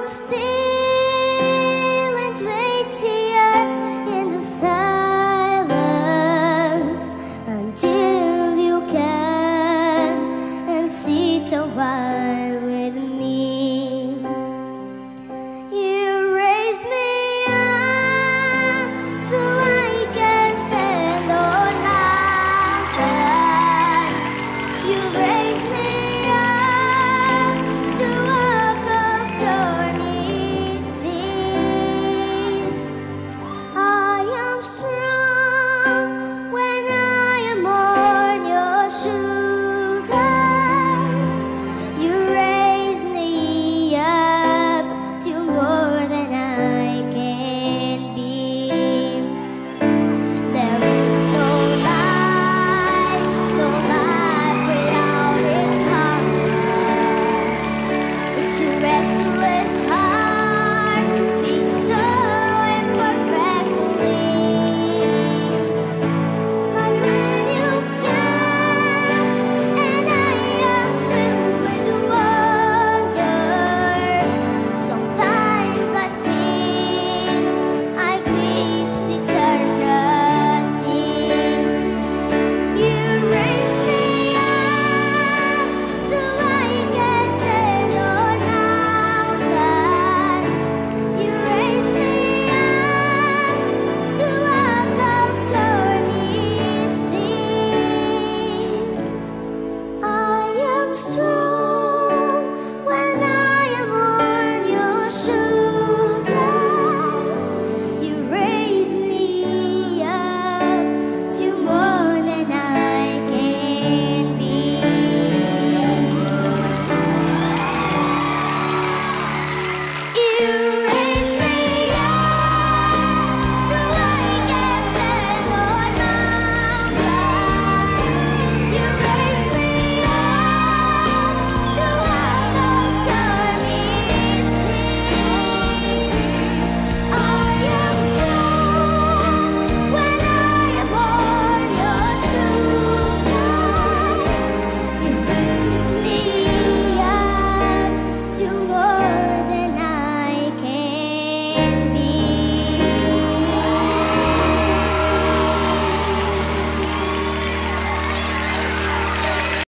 I'm still and wait here in the silence until you come and sit a while with me. You raise me up so I can stand on mountains. You raise me up to walk on stormy seas. I am strong when I am on your shoulders. You raise me up to more than I can be. There is no life without its hunger. It's your restless heart.